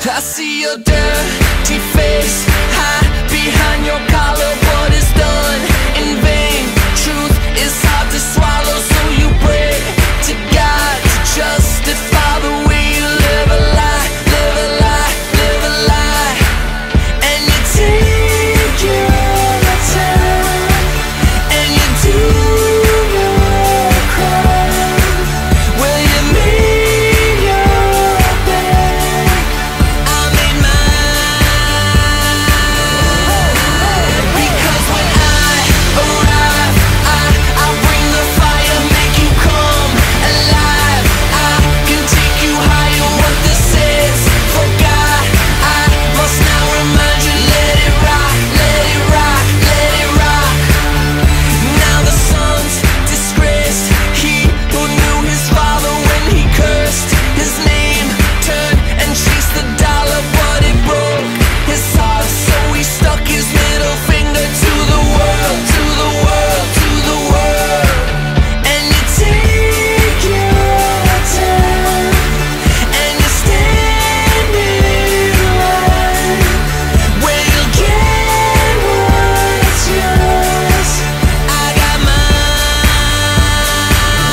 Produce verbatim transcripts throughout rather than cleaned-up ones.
I see your dirty face hide behind your collar, but it's done in vain. Truth is hard to swallow, so you pray to God to justify the way you live a lie, live a lie, live a lie. And you take your time, and you do your crime. Well, you made your bed, I made mine. Because when I arrive, I, I bring the fire, make you come alive. I can take you higher, what this is. For God, I must now remind you, let it rock, let it rock, let it rock. Now the son's disgraced, he who knew his father when he cursed his name, turned and chased the dollar, but it broke his heart, so he stuck his middle finger to the world, to the world, to the world. And you take your time, and you stand in line, where you'll get what's yours. I got mine.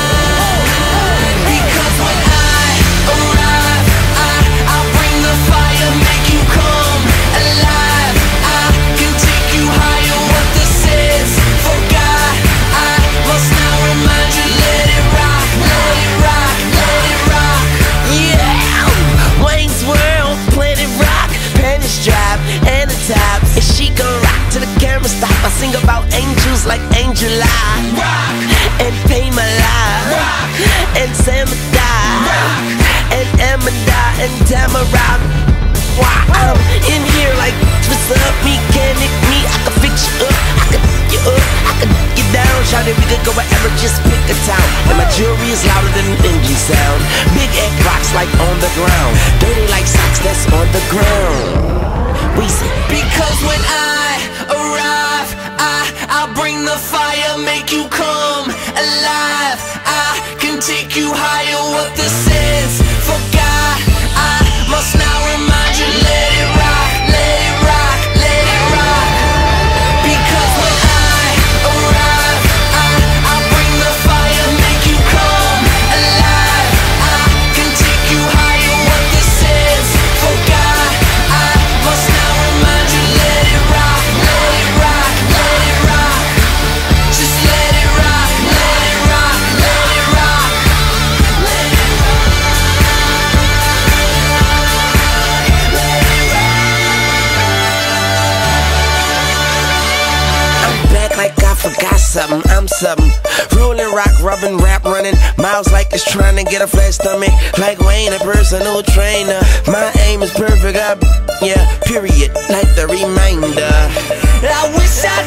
Because when I arrive, I, I bring the fire, make you come alive. I can take you higher, what this is. For God, I must now remind you, let it rock, let it rock, let it rock. Yeah, Wayne's World, Planet Rock, panties drop, and the top. And she gon' rock till the camera stop. I sing about angels like Angel Eye, rock, and Pay My Life, rock, and Samadai, rock, and Amanda, and Tamara. Why I'm in here like, what's up, mechanic me? I can fix you up, I can pick you up, I can get down. Shout it, we could go wherever, just pick a town. And my jewelry is louder than an engine sound. Big egg rocks like on the ground, dirty like socks that's on the ground. We say, because when I arrive, I, I bring the fire, make you come alive. I can take you higher, what this is. For God, I must now remind you, let it rock, let it rock, let it rock. Because when I arrive, I, I bring the fire, make you come alive. I can take you higher, what this is. For God, I must now remind you, let it rock, let it rock, let it rock. Just let it rock, let it rock, let it rock, let it rock, let it rock. I'm back like I forgot something, I'm something. Rolling, rock, rubbing, rap, running. Miles like it's trying to get a flat stomach. Like Wayne, a personal trainer. My aim is perfect, I, yeah, period, like the reminder. I wish I